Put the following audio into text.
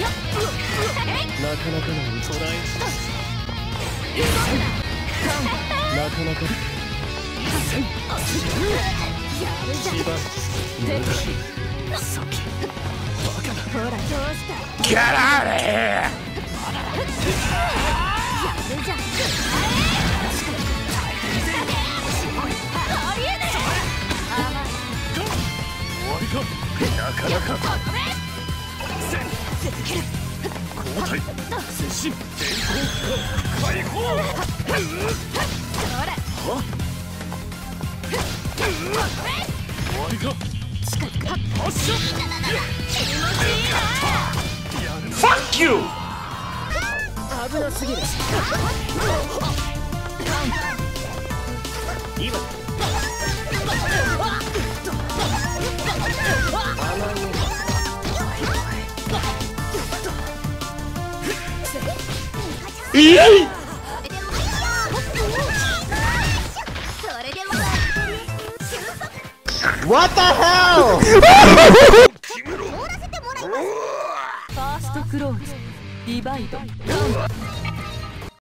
なかなかのトライなかなか Get out of here! なかなか交代接進電光解放は終わりか発射 Fuck you! 危なすぎる今 What the hell? ファーストクローズディバイド